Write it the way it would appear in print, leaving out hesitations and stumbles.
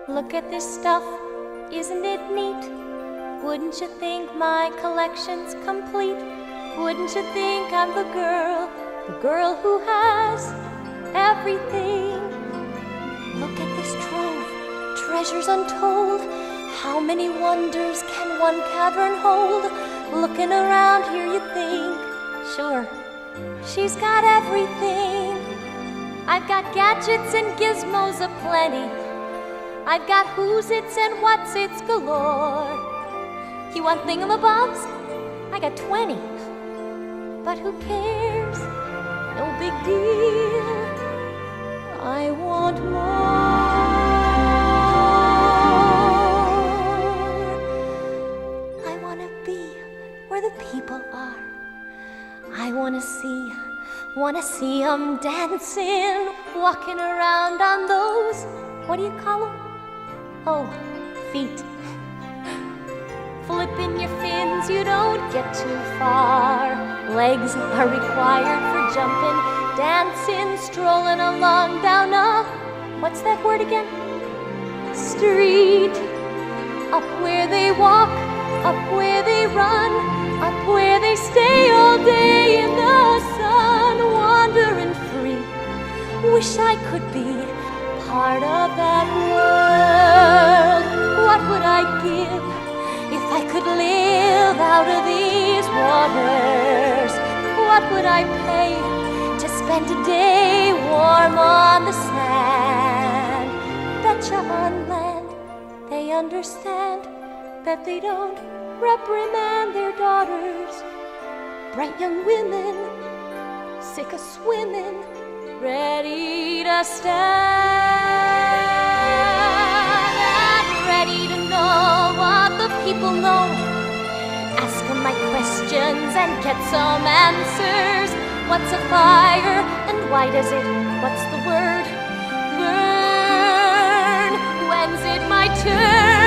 Look at this stuff, isn't it neat? Wouldn't you think my collection's complete? Wouldn't you think I'm the girl who has everything? Look at this trove, treasures untold. How many wonders can one cavern hold? Looking around here you think, sure, she's got everything. I've got gadgets and gizmos aplenty. I've got who's its and what's its galore. You want thingamabobs? I got 20. But who cares? No big deal. I want more. I want to be where the people are. I want to see 'em dancing, walking around on those, what do you call 'em? Oh, feet. Flipping your fins, you don't get too far. Legs are required for jumping, dancing, strolling along down a, what's that word again? Street. Up where they walk, up where they run, up where they stay all day in the sun, wandering free. Wish I could be part of that world. What would I give if I could live out of these waters? What would I pay to spend a day warm on the sand? Betcha on land they understand that they don't reprimand their daughters. Bright young women, sick of swimming, ready to stand and ready to know what the people know. Ask them my questions and get some answers. What's a fire and why does it, what's the word, burn? When's it my turn